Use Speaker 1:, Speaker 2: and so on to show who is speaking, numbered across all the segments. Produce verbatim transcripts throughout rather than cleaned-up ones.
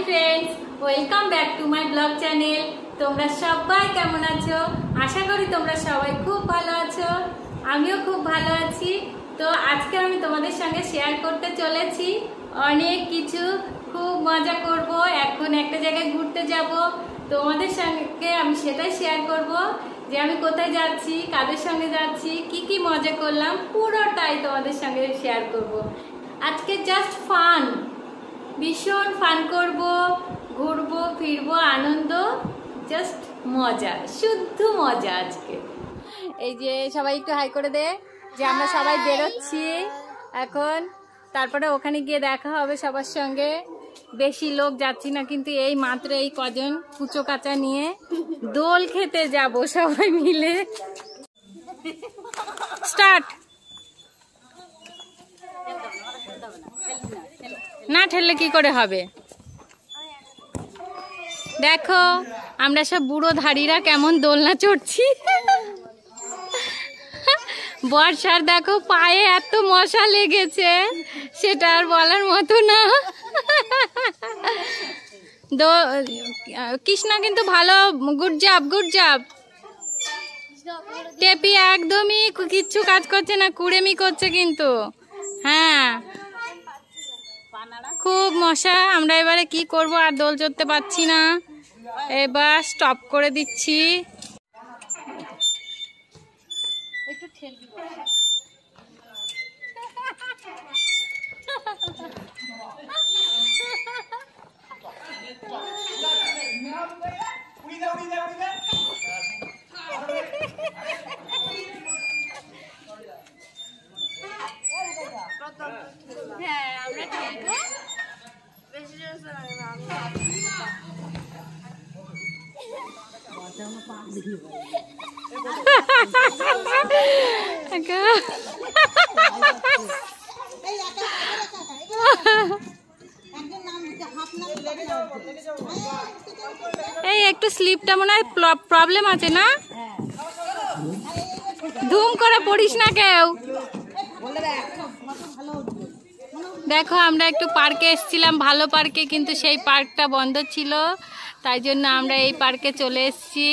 Speaker 1: Friends welcome back to my blog channel. তোমরা সবাই কেমন আছো? আশা করি তোমরা সবাই খুব ভালো আছো, আমিও খুব ভালো আছি। তো আজকে আমি তোমাদের সঙ্গে শেয়ার করতে চলেছি অনেক কিছু, খুব মজা করব। এখন একটা জায়গায় ঘুরতে যাব, তোমাদের সঙ্গে আমি সেটাই শেয়ার করব যে আমি কোথায় যাচ্ছি, কাদের সঙ্গে যাচ্ছি, কি কি মজা করলাম, পুরোটাই তোমাদের সঙ্গে শেয়ার করব। আজকে জাস্ট ফান, ভীষণ ফান করব, ঘুরবো ফিরবো, আনন্দ, জাস্ট মজা, শুদ্ধ মজা আজকে। এই যে সবাই একটু হাই করে দে যে আমরা সবাই বেরোচ্ছি এখন, তারপরে ওখানে গিয়ে দেখা হবে সবার সঙ্গে। বেশি লোক যাচ্ছি না, কিন্তু এই মাত্র এই কজন কুচো কাঁচা নিয়ে দোল খেতে যাব সবাই মিলে। স্টার্ট। না ঠেললে কি করে হবে? দেখো আমরা সব বুড়ো ধাড়িরা কেমন দোলনা চড়ছি। বর্ষার দেখো পায়ে এত মশা লেগেছে, সেটা আর বলার মতো না। কৃষ্ণা কিন্তু ভালো, গুড জব গুড জব। টেপি একদমই কিচ্ছু কাজ করছে না, কুড়েমি করছে কিন্তু। হ্যাঁ খুব মশা। আমরা এবারে কি করব, আর দোল চড়তে পারছি না, এবার স্টপ করে দিচ্ছি। একটু ঠেলবি। হ্যাঁ আমরা ঠেলবো। এই একটু স্লিপটা মনে হয় প্রবলেম আছে না, ধুম করে পড়িস না কেউ। দেখো আমরা একটু পার্কে এসেছিলাম, ভালো পার্কে, কিন্তু সেই পার্কটা বন্ধ ছিল, তাই জন্য আমরা এই পার্কে চলে এসেছি।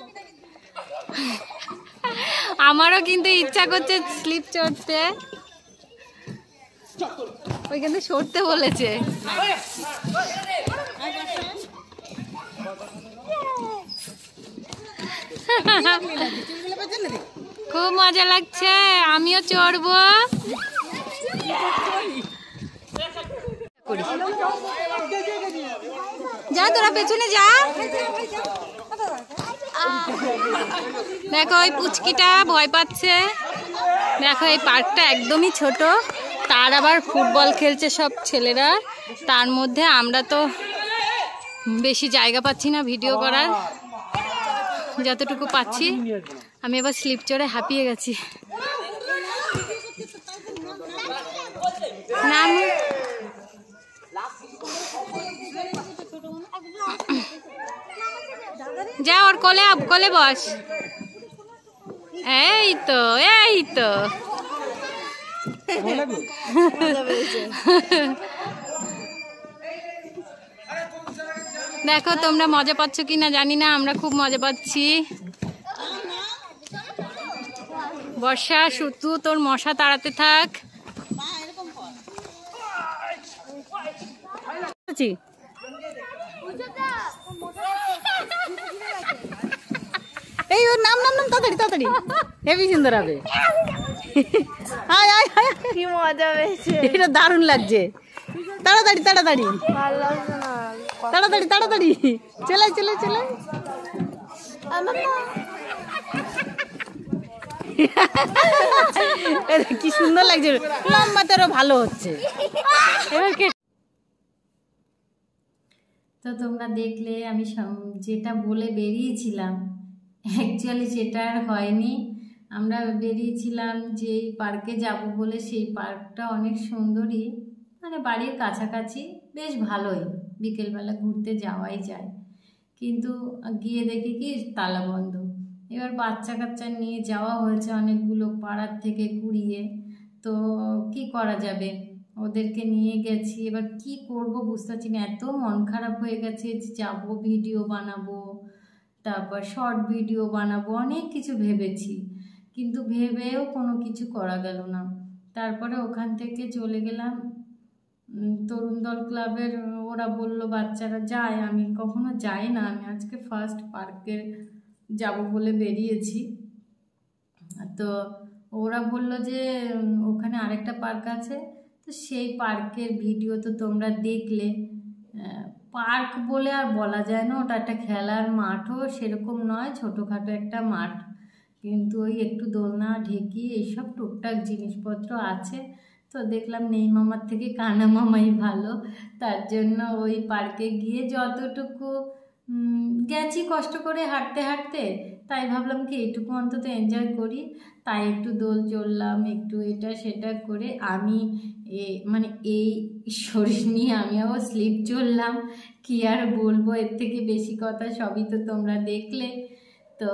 Speaker 1: আমারও কিন্তু ইচ্ছা করছে স্লিপ চড়তে, ওই কিন্তু সরতে বলেছে। খুব মজা লাগছে, আমিও চড়বো। যা তোরা পেছনে যা। দেখো ওই পুচকিটা ভয় পাচ্ছে। দেখো এই পার্কটা একদমই ছোট, তার আবার ফুটবল খেলছে সব ছেলেরা, তার মধ্যে আমরা তো বেশি জায়গা পাচ্ছি না ভিডিও করার, যতটুকু পাচ্ছি। আমি এবার স্লিপ চড়ে হাঁপিয়ে গেছি। নাম যা, ওর কোলে কোলে বস। এই তো এই তো দেখো তোমরা মজা পাচ্ছ কিনা জানি না, আমরা খুব মজা পাচ্ছি। বর্ষা শুধু তোর মশা তাড়াতে থাক। এই ওর নাম নাম নাম তাড়াতাড়ি তাড়াতাড়ি, হেবি সুন্দর হবে। কি মজা পেয়েছে, এটা দারুণ লাগছে। তাড়াতাড়ি তাড়াতাড়ি তাড়াতাড়ি তাড়াতাড়ি চলে চলে চলে। কি সুন্দর লাগছে, লম্বাতেরও ভালো হচ্ছে। তো তোমরা দেখলে আমি যেটা বলে বেরিয়েছিলাম, অ্যাকচুয়ালি সেটা আর হয়নি। আমরা বেরিয়েছিলাম যে পার্কে যাব বলে, সেই পার্কটা অনেক সুন্দরই, মানে বাড়ির কাছাকাছি, বেশ ভালোই, বিকেলবেলা ঘুরতে যাওয়াই যায়। কিন্তু গিয়ে দেখি কি তালা বন্ধ। এবার বাচ্চা কাচ্চা নিয়ে যাওয়া হয়েছে অনেকগুলো পাড়ার থেকে কুড়িয়ে, তো কি করা যাবে, ওদেরকে নিয়ে গেছি। এবার কি করব বুঝতে পারছি না, এত মন খারাপ হয়ে গেছে যে যাবো, ভিডিও বানাবো, তারপর শর্ট ভিডিও বানাবো, অনেক কিছু ভেবেছি, কিন্তু ভেবেও কোনো কিছু করা গেল না। তারপরে ওখান থেকে চলে গেলাম তরুণ দল ক্লাবের, ওরা বলল বাচ্চারা যায়, আমি কখনো যাই না, আমি আজকে ফার্স্ট পার্কে যাব বলে বেরিয়েছি। তো ওরা বলল যে ওখানে আরেকটা পার্ক আছে, তো সেই পার্কের ভিডিও তো তোমরা দেখলে। পার্ক বলে আর বলা যায় না, ওটা একটা খেলার মাঠও সেরকম নয়, ছোটোখাটো একটা মাঠ, কিন্তু ওই একটু দোলনা ঢেকি এইসব টুকটাক জিনিসপত্র আছে। তো দেখলাম নেই মামার থেকে কানা মামাই ভালো, তার জন্য ওই পার্কে গিয়ে যতটুকু গেছি কষ্ট করে হাঁটতে হাঁটতে, তাই ভাবলাম কি এইটুকু অন্তত এনজয় করি, তাই একটু দোল চললাম, একটু এটা সেটা করে আমি এ মানে এই শরীর নিয়ে আমি আবার স্লিপ চললাম, কি আর বলবো, এর থেকে বেশি কথা সবই তো তোমরা দেখলে। তো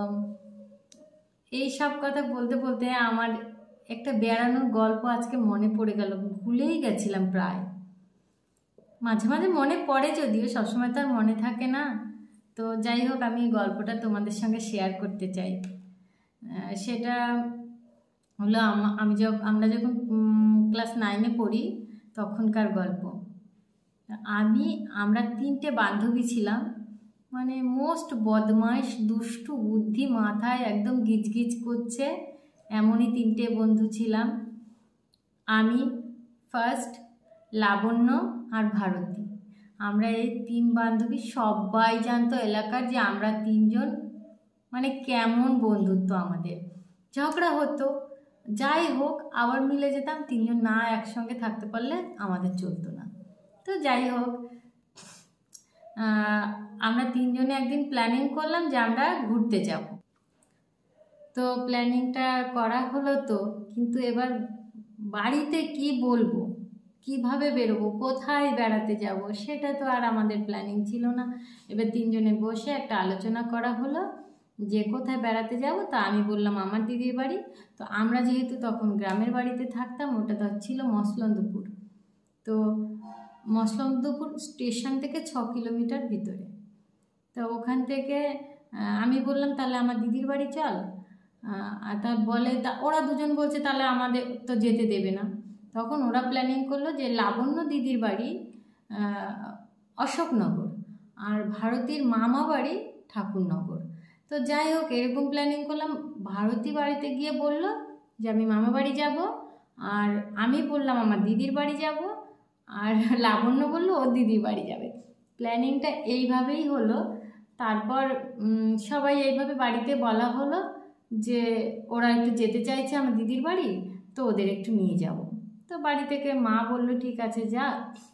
Speaker 1: এই সব কথা বলতে বলতে আমার একটা বেড়ানোর গল্প আজকে মনে পড়ে গেল, ভুলেই গেছিলাম প্রায়। মাঝে মাঝে মনে পড়ে, যদিও সবসময় তো আর মনে থাকে না। তো যাই হোক, আমি এই গল্পটা তোমাদের সঙ্গে শেয়ার করতে চাই। সেটা হলো আমি যখন আমরা যখন ক্লাস নাইনে পড়ি তখনকার গল্প। আমি আমরা তিনটে বান্ধবী ছিলাম, মানে মোস্ট বদমাইশ, দুষ্টু, বুদ্ধি মাথায় একদম গিজগিজ করছে, এমনই তিনটে বন্ধু ছিলাম। আমি, ফার্স্ট, লাবণ্য আর ভারতী। আমরা এই তিন বান্ধবী, সবাই জানতো এলাকার যে আমরা তিনজন মানে কেমন বন্ধুত্ব আমাদের। ঝগড়া হতো, যাই হোক আবার মিলে যেতাম, তিনজন না একসঙ্গে থাকতে পারলে আমাদের চলতো না। তো যাই হোক, আমরা তিনজনে একদিন প্ল্যানিং করলাম যে আমরা ঘুরতে যাব। তো প্ল্যানিংটা করা হলো, তো কিন্তু এবার বাড়িতে কি বলবো, কিভাবে বেরোবো, কোথায় বেড়াতে যাব, সেটা তো আর আমাদের প্ল্যানিং ছিল না। এবার তিনজনে বসে একটা আলোচনা করা হলো যে কোথায় বেড়াতে যাব। তা আমি বললাম আমার দিদির বাড়ি। তো আমরা যেহেতু তখন গ্রামের বাড়িতে থাকতাম, ওটা তো ছিল মসলন্দপুর। তো মসলন্দপুর স্টেশন থেকে ছ কিলোমিটার ভিতরে। তো ওখান থেকে আমি বললাম তাহলে আমার দিদির বাড়ি চল। আর তা বলে, ওরা দুজন বলছে তাহলে আমাদের তো যেতে দেবে না। তখন ওরা প্ল্যানিং করলো যে লাবণ্য দিদির বাড়ি অশোকনগর আর ভারতীর মামা বাড়ি ঠাকুরনগর। তো যাই হোক এরকম প্ল্যানিং করলাম। ভারতী বাড়িতে গিয়ে বলল যে আমি মামা বাড়ি যাব, আর আমি বললাম আমার দিদির বাড়ি যাব, আর লাবণ্য বলল ওর দিদির বাড়ি যাবে। প্ল্যানিংটা এইভাবেই হলো। তারপর সবাই এইভাবে বাড়িতে বলা হলো যে ওরা একটু যেতে চাইছে আমার দিদির বাড়ি, তো ওদের একটু নিয়ে যাব। তো বাড়ি থেকে মা বলল ঠিক আছে যা,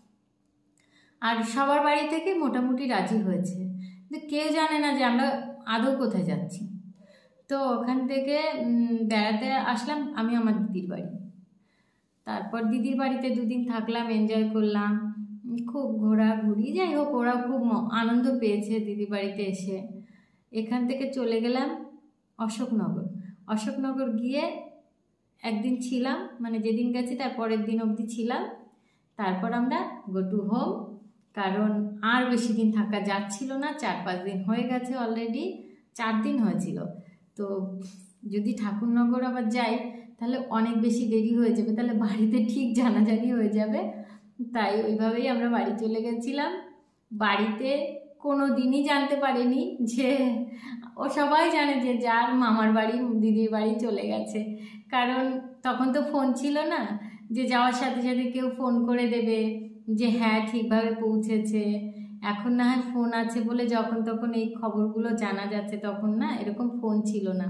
Speaker 1: আর সবার বাড়ি থেকে মোটামুটি রাজি হয়েছে, কিন্তু কেউ জানে না যে আমরা আদৌ কোথায় যাচ্ছি। তো ওখান থেকে বেড়াতে আসলাম আমি আমার দিদির বাড়ি। তারপর দিদির বাড়িতে দুদিন থাকলাম, এনজয় করলাম, খুব ঘোরাঘুরি, যাই হোক ওরা খুব আনন্দ পেয়েছে দিদির বাড়িতে এসে। এখান থেকে চলে গেলাম অশোকনগর। অশোকনগর গিয়ে একদিন ছিলাম, মানে যেদিন গেছি তার পরের দিন অবধি ছিলাম। তারপর আমরা গো টু হোম, কারণ আর বেশি দিন থাকা যাচ্ছিল না, চার পাঁচ দিন হয়ে গেছে, অলরেডি চার দিন হয়েছিল। তো যদি ঠাকুরনগর আবার যাই তাহলে অনেক বেশি দেরি হয়ে যাবে, তাহলে বাড়িতে ঠিক জানাজানি হয়ে যাবে। তাই ওইভাবেই আমরা বাড়ি চলে গেছিলাম। বাড়িতে কোনো দিনই জানতে পারিনি যে, ও সবাই জানে যে যার মামার বাড়ি দিদির বাড়ি চলে গেছে, কারণ তখন তো ফোন ছিল না যে যাওয়ার সাথে সাথে কেউ ফোন করে দেবে যে হ্যাঁ ঠিকভাবে পৌঁছেছে। এখন না হয় ফোন আছে বলে যখন তখন এই খবরগুলো জানা যাচ্ছে, তখন না এরকম ফোন ছিল না,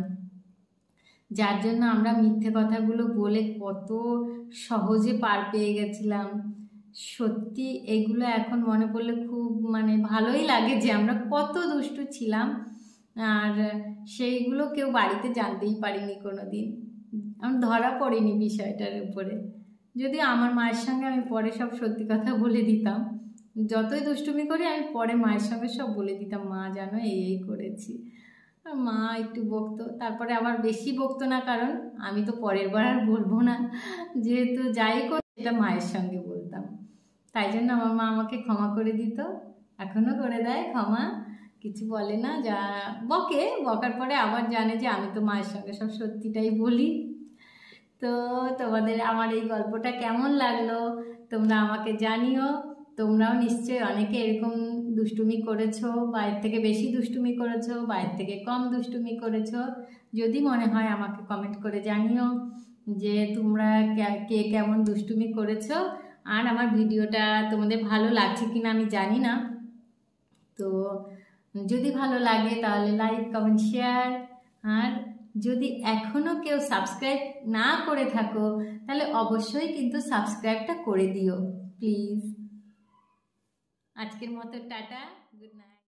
Speaker 1: যার জন্য আমরা মিথ্যে কথাগুলো বলে কত সহজে পার পেয়ে গেছিলাম। সত্যি এগুলো এখন মনে পড়লে খুব মানে ভালোই লাগে যে আমরা কত দুষ্টু ছিলাম, আর সেইগুলো কেউ বাড়িতে জানতেই পারিনি কোনো দিন, আমি ধরা পড়িনি বিষয়টার উপরে। যদিও আমার মায়ের সঙ্গে আমি পরে সব সত্যি কথা বলে দিতাম, যতই দুষ্টুমি করি আমি পরে মায়ের সঙ্গে সব বলে দিতাম, মা জানো এই এই করেছি। মা একটু বকতো, তারপরে আবার বেশি বকতো না, কারণ আমি তো পরের বার আর বলবো না, যেহেতু যাই সেটা মায়ের সঙ্গে বলতাম, তাই জন্য আমার মা আমাকে ক্ষমা করে দিত, এখনো করে দেয় ক্ষমা, কিছু বলে না, যা বকে, বকার পরে আবার জানে যে আমি তো মায়ের সঙ্গে সব সত্যিটাই বলি। তো তোমাদের আমার এই গল্পটা কেমন লাগলো তোমরা আমাকে জানিও। তোমরাও নিশ্চয়ই অনেকে এরকম দুষ্টুমি করেছো, বাইরের থেকে বেশি দুষ্টুমি করেছো, বাইরের থেকে কম দুষ্টুমি করেছো। যদি মনে হয় আমাকে কমেন্ট করে জানিও যে তোমরা কে কেমন দুষ্টুমি করেছো, আর আমার ভিডিওটা তোমাদের ভালো লাগছে কিনা আমি জানি না। তো যদি ভালো লাগে তাহলে লাইক কমেন্ট শেয়ার, আর যদি এখনো কেউ সাবস্ক্রাইব না করে থাকো তাহলে অবশ্যই কিন্তু সাবস্ক্রাইবটা করে দিও প্লিজ। আজকের মতো টাটা, গুড নাইট।